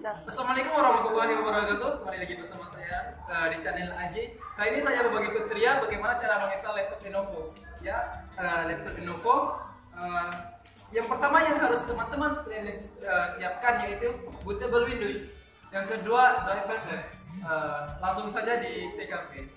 Assalamualaikum warahmatullahi wabarakatuh. Kembali lagi bersama saya di channel Aji. Kali ini saya berbagi tutorial bagaimana cara menginstal laptop Lenovo. Ya, laptop Lenovo. Yang pertama yang harus teman-teman siapkan yaitu bootable Windows. Yang kedua driver. Langsung saja di TKP.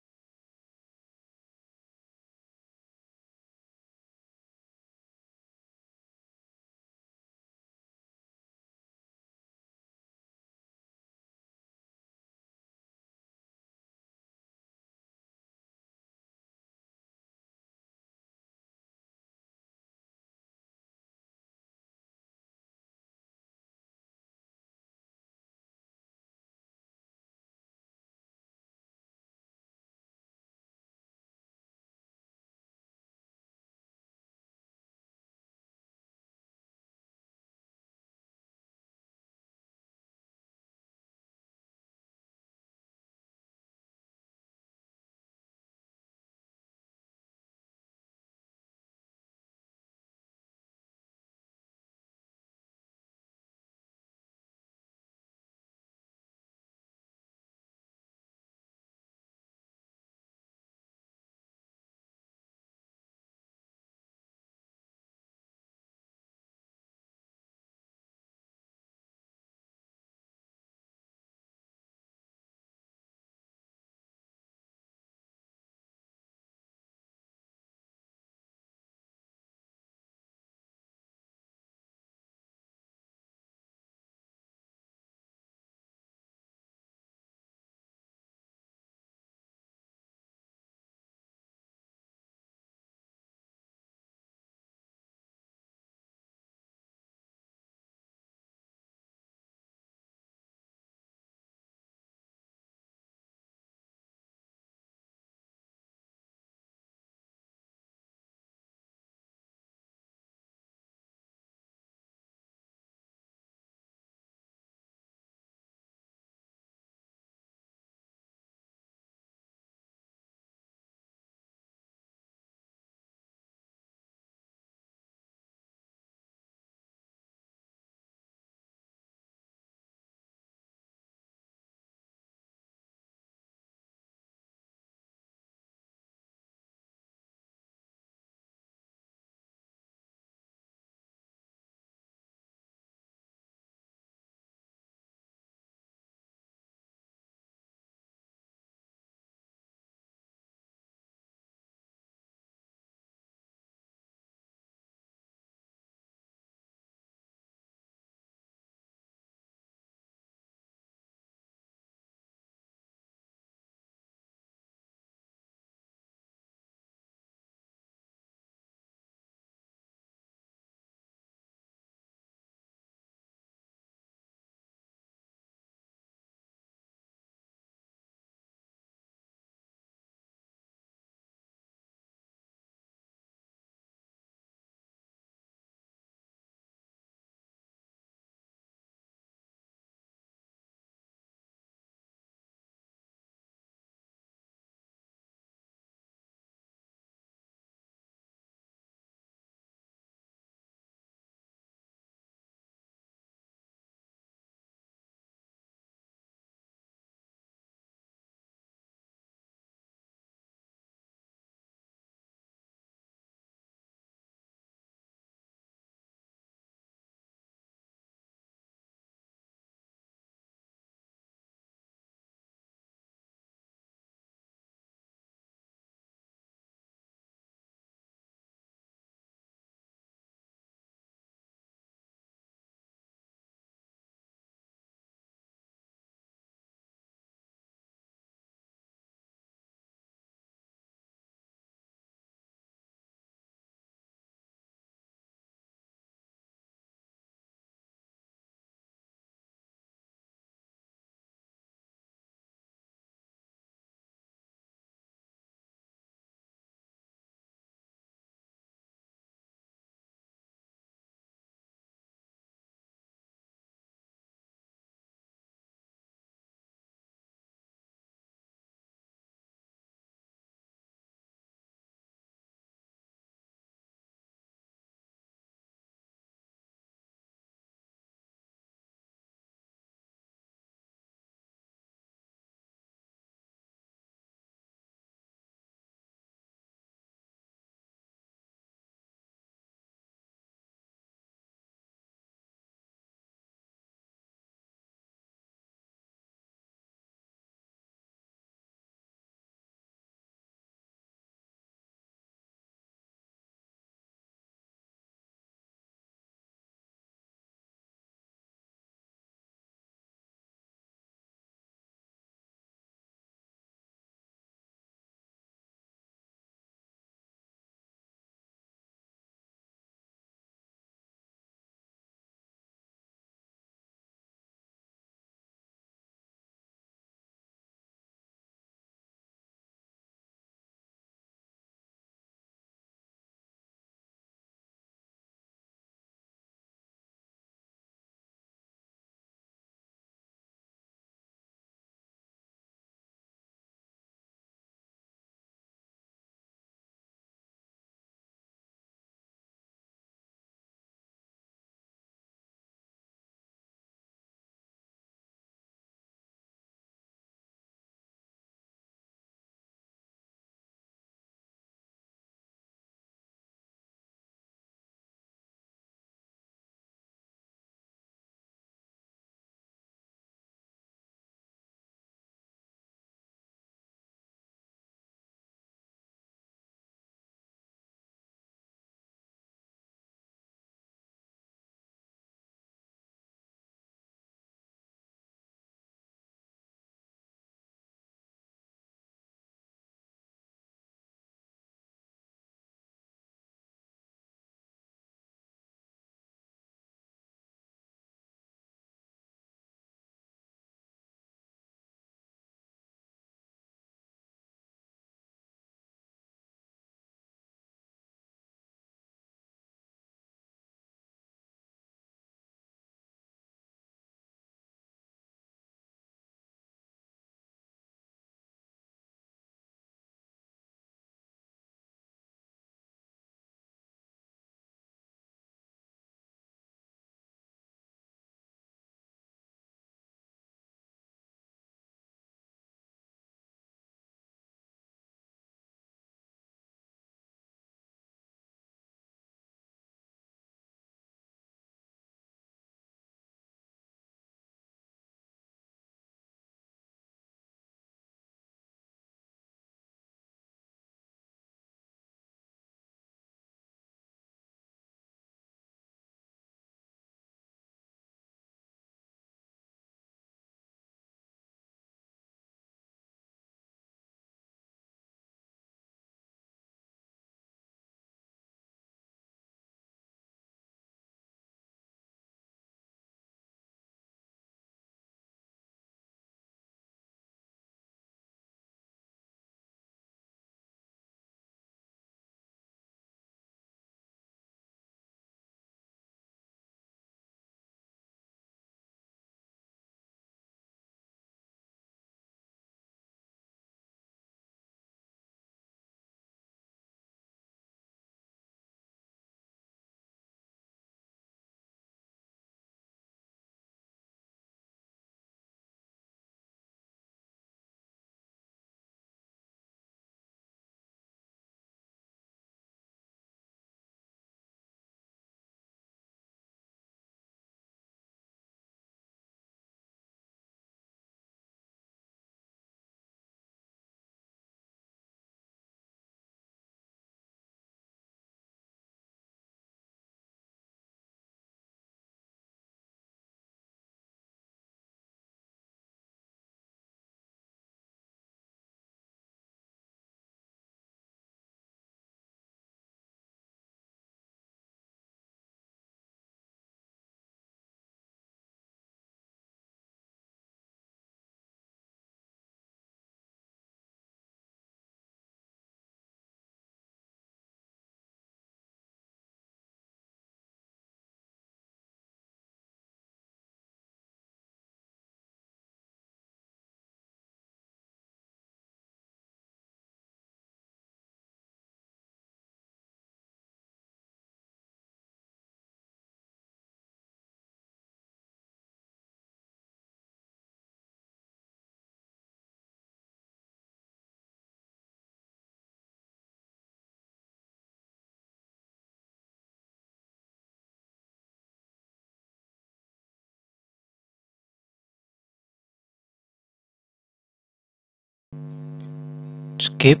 skip.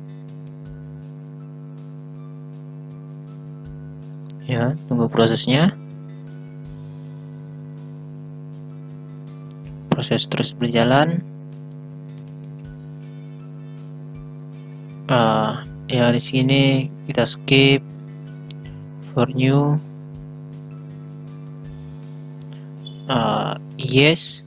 Ya, tunggu prosesnya. Proses terus berjalan. Ya di sini kita skip for new. Yes.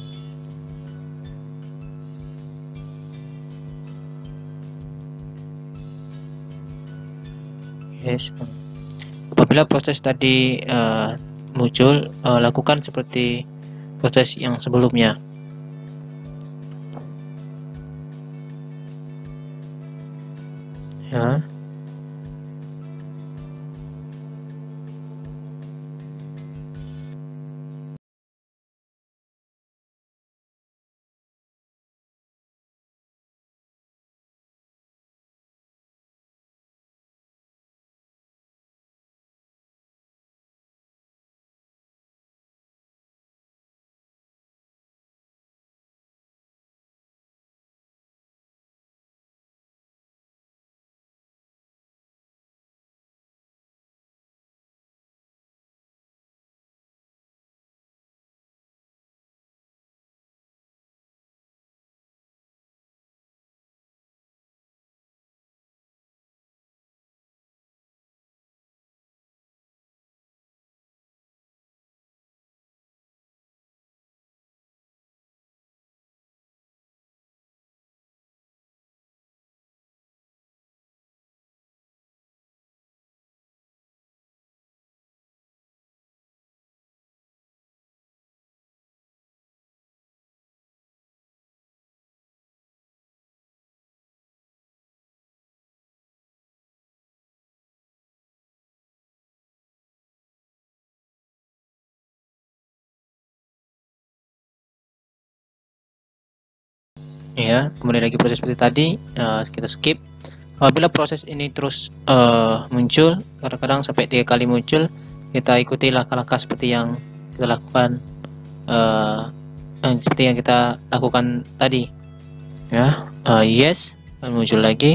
Yes. Apabila proses tadi muncul, lakukan seperti proses yang sebelumnya. Ya. Ya, kemudian lagi proses seperti tadi, kita skip. Apabila proses ini terus muncul, kadang-kadang sampai 3 kali muncul, kita ikuti langkah-langkah seperti yang kita lakukan, seperti yang kita lakukan tadi. Ya, yes, dan muncul lagi.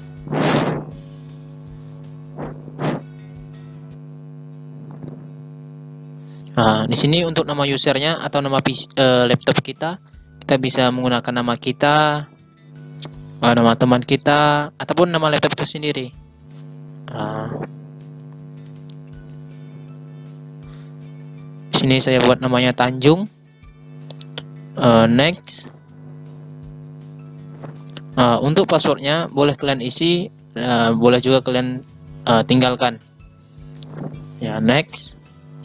Nah, di sini untuk nama usernya atau nama laptop kita bisa menggunakan nama kita, nama teman kita, ataupun nama laptop itu sendiri. Di sini saya buat namanya Tanjung. Next. Untuk passwordnya boleh kalian isi, boleh juga kalian tinggalkan. Ya, next.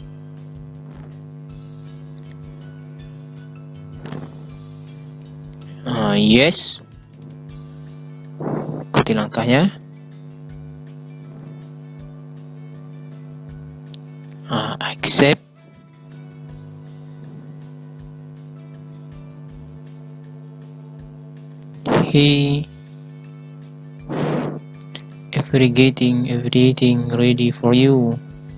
Yes. Ikuti langkahnya. Accept. Everything ready for you.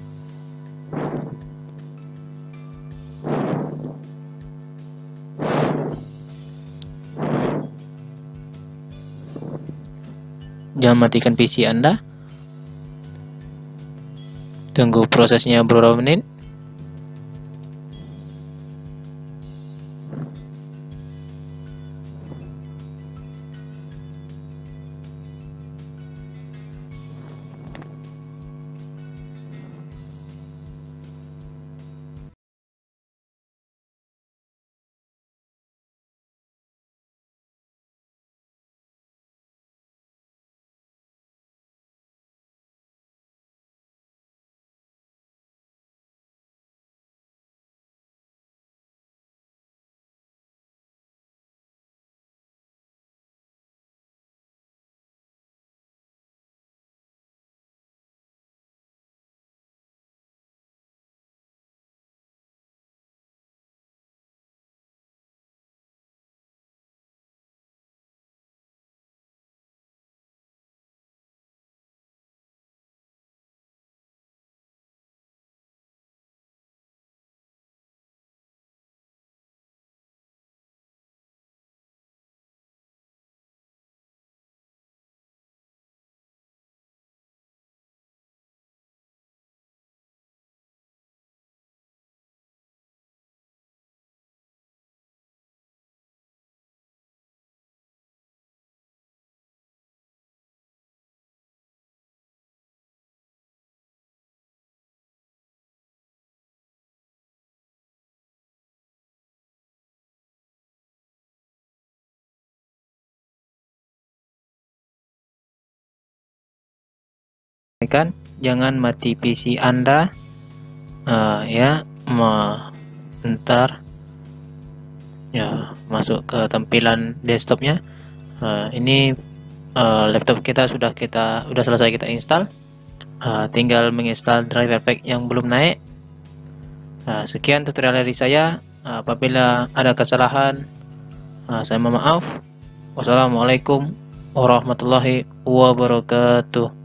Jangan matikan PC Anda. Tunggu prosesnya beberapa menit. sampaikan, jangan mati PC Anda ya, bentar ya, masuk ke tampilan desktopnya. Ini laptop kita sudah selesai kita install. Tinggal menginstal driver pack yang belum naik. Sekian tutorial dari saya. Apabila ada kesalahan, saya mohon maaf. Wassalamualaikum warahmatullahi wabarakatuh.